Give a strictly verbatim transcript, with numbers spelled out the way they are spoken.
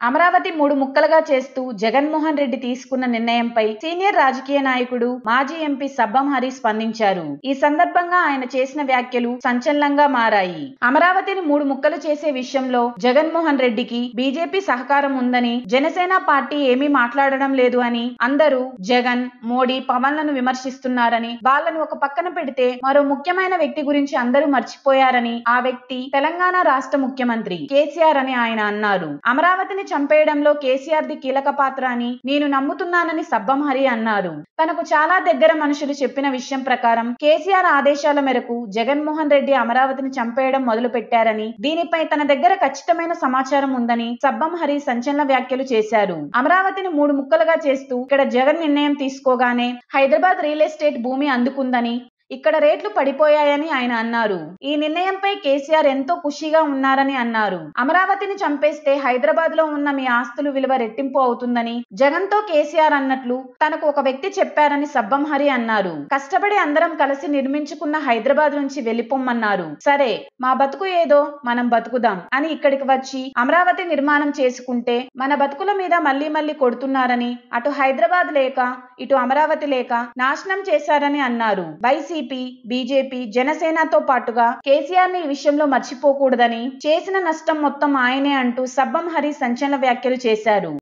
అమరావతి మూడు ముక్కలుగా చేస్తూ జగన్మోహన్ రెడ్డి తీసుకున్న నిర్ణయంపై సీనియర్ రాజకీయ నాయకుడు మాజీ ఎంపీ సబ్బం హరి స్పందించారు. ఈ సందర్భంగా ఆయన చేసిన వ్యాఖ్యలు సంచలనంగా మారాయి. అమరావతిని మూడు ముక్కలు చేసే విషయంలో జగన్మోహన్ రెడ్డికి బీజేపీ సహకారం ఉందని, జనసేన పార్టీ ఏమీ మాట్లాడడం లేదు అని అందరూ జగన్, మోడీ, పవన్లను విమర్శిస్తున్నారని, వాళ్లను ఒక పక్కన పెడితే మరో ముఖ్యమైన వ్యక్తి గురించి అందరూ మర్చిపోయారని, ఆ వ్యక్తి తెలంగాణ రాష్ట్ర ముఖ్యమంత్రి కేసీఆర్ అని ఆయన అన్నారు. అమరావతిని చంపేయడంలో కేసీఆర్ ది కీలక పాత్ర అని నేను నమ్ముతున్నానని సబ్బం హరి అన్నారు. తనకు చాలా దగ్గర మనుషులు చెప్పిన విషయం ప్రకారం కేసీఆర్ ఆదేశాల మేరకు జగన్మోహన్ రెడ్డి అమరావతిని చంపేయడం మొదలు పెట్టారని, దీనిపై తన దగ్గర ఖచ్చితమైన సమాచారం ఉందని సబ్బం హరి సంచలన వ్యాఖ్యలు చేశారు. అమరావతిని మూడు ముక్కలుగా చేస్తూ ఇక్కడ జగన్ నిర్ణయం తీసుకోగానే హైదరాబాద్ రియల్ ఎస్టేట్ భూమి అందుకుందని, ఇక్కడ రేట్లు పడిపోయాయని ఆయన అన్నారు. ఈ నిర్ణయంపై కేసీఆర్ ఎంతో ఖుషీగా ఉన్నారని అన్నారు. అమరావతిని చంపేస్తే హైదరాబాద్ లో ఉన్న మీ ఆస్తులు విలువ రెట్టింపు అవుతుందని జగన్ తో కేసీఆర్ అన్నట్లు తనకు ఒక వ్యక్తి చెప్పారని సబ్బం హరి అన్నారు. కష్టపడి అందరం కలిసి నిర్మించుకున్న హైదరాబాద్ నుంచి వెళ్లిపోమ్మన్నారు. సరే, మా బతుకు ఏదో మనం బతుకుదాం అని ఇక్కడికి వచ్చి అమరావతి నిర్మాణం చేసుకుంటే మన బతుకుల మీద మళ్లీ మళ్లీ కొడుతున్నారని, అటు హైదరాబాద్ లేక ఇటు అమరావతి లేక నాశనం చేశారని అన్నారు. వైసీపీ, బీజేపీ, జనసేనతో పాటుగా కేసీఆర్ ని ఈ విషయంలో మర్చిపోకూడదని, చేసిన నష్టం మొత్తం ఆయనే అంటూ సబ్బం హరి సంచలన వ్యాఖ్యలు చేశారు.